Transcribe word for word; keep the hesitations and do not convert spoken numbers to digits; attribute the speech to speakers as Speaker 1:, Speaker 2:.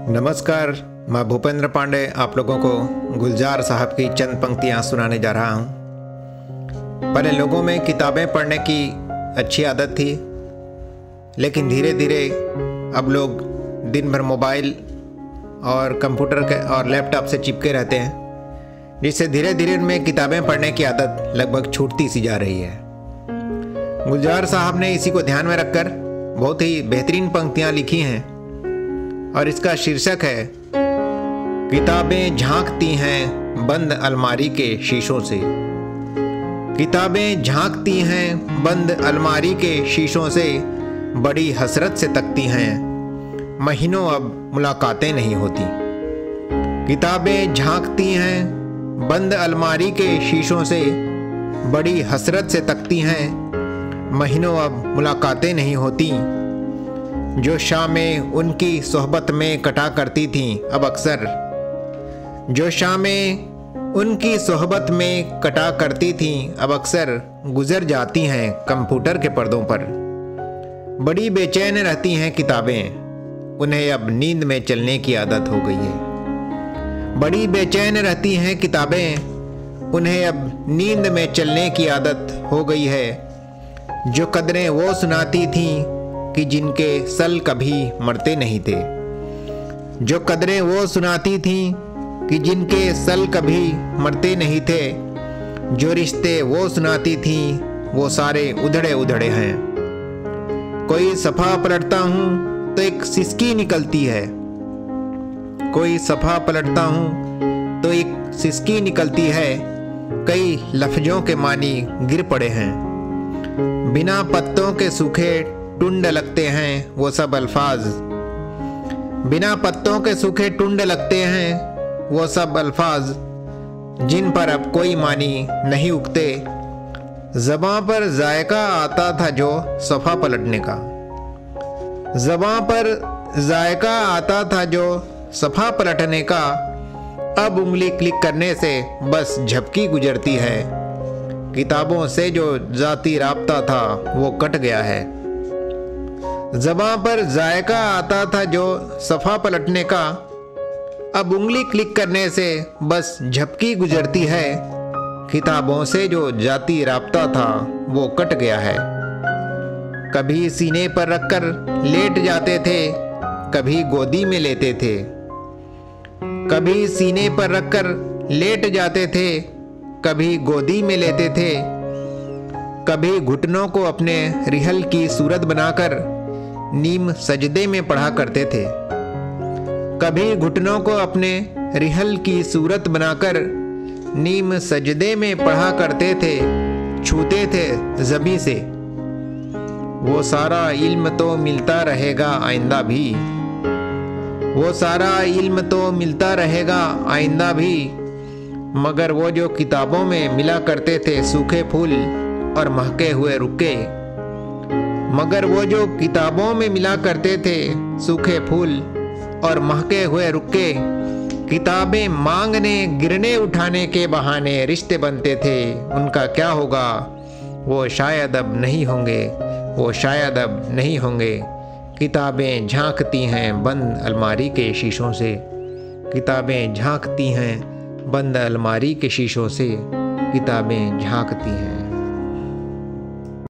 Speaker 1: नमस्कार, मैं भूपेंद्र पांडे आप लोगों को गुलजार साहब की चंद पंक्तियाँ सुनाने जा रहा हूँ। पहले लोगों में किताबें पढ़ने की अच्छी आदत थी, लेकिन धीरे धीरे अब लोग दिन भर मोबाइल और कंप्यूटर के और लैपटॉप से चिपके रहते हैं, जिससे धीरे धीरे उनमें किताबें पढ़ने की आदत लगभग छूटती सी जा रही है। गुलजार साहब ने इसी को ध्यान में रखकर बहुत ही बेहतरीन पंक्तियाँ लिखी हैं और इसका शीर्षक है किताबें झांकती हैं बंद अलमारी के शीशों से। किताबें झांकती हैं बंद अलमारी के शीशों से, बड़ी हसरत से तकती हैं, महीनों अब मुलाकातें नहीं होती। किताबें झांकती हैं बंद अलमारी के शीशों से, बड़ी हसरत से तकती हैं, महीनों अब मुलाकातें नहीं होती। जो शामें उनकी सोहबत में कटा करती थीं अब अक्सर, जो शामें उनकी सोहबत में कटा करती थीं अब अक्सर गुजर जाती हैं कंप्यूटर के पर्दों पर। बड़ी बेचैन रहती हैं किताबें, उन्हें अब नींद में चलने की आदत हो गई है। बड़ी बेचैन रहती हैं किताबें, उन्हें अब नींद में चलने की आदत हो गई है। जो कदरें वो सुनाती थीं कि जिनके सल कभी मरते नहीं थे, जो कदरें वो सुनाती थीं कि जिनके सल कभी मरते नहीं थे, जो रिश्ते वो सुनाती थीं वो सारे उधड़े उधड़े हैं। कोई सफ़ा पलटता हूँ तो एक सिसकी निकलती है, कोई सफ़ा पलटता हूँ तो एक सिसकी निकलती है, कई लफ्ज़ों के मानी गिर पड़े हैं। बिना पत्तों के सूखे टुंड लगते हैं वो सब अल्फाज, बिना पत्तों के सूखे टुंड लगते हैं वो सब अल्फाज, जिन पर अब कोई मानी नहीं उगते। ज़बां पर जायका आता था जो सफ़ा पलटने का, ज़बां पर जायका आता था जो सफ़ा पलटने का, अब उंगली क्लिक करने से बस झपकी गुजरती है। किताबों से जो ज़ाती राब्ता था वो कट गया है। ज़बां पर जायका आता था जो सफ़ा पलटने का, अब उंगली क्लिक करने से बस झपकी गुजरती है। किताबों से जो जाती राब्ता था वो कट गया है। कभी सीने पर रखकर लेट जाते थे, कभी गोदी में लेते थे, कभी सीने पर रखकर लेट जाते थे, कभी गोदी में लेते थे, कभी घुटनों को अपने रिहल की सूरत बनाकर नीम सजदे में पढ़ा करते थे, कभी घुटनों को अपने रिहल की सूरत बनाकर नीम सजदे में पढ़ा करते थे, छूते थे ज़बी से। वो सारा इल्म तो मिलता रहेगा आइंदा भी, वो सारा इल्म तो मिलता रहेगा आइंदा भी, मगर वो जो किताबों में मिला करते थे सूखे फूल और महके हुए रुके, मगर वो जो किताबों में मिला करते थे सूखे फूल और महके हुए रुके, किताबें मांगने गिरने उठाने के बहाने रिश्ते बनते थे, उनका क्या होगा? वो शायद अब नहीं होंगे, वो शायद अब नहीं होंगे। किताबें झांकती हैं बंद अलमारी के शीशों से, किताबें झांकती हैं बंद अलमारी के शीशों से, किताबें झांकती हैं।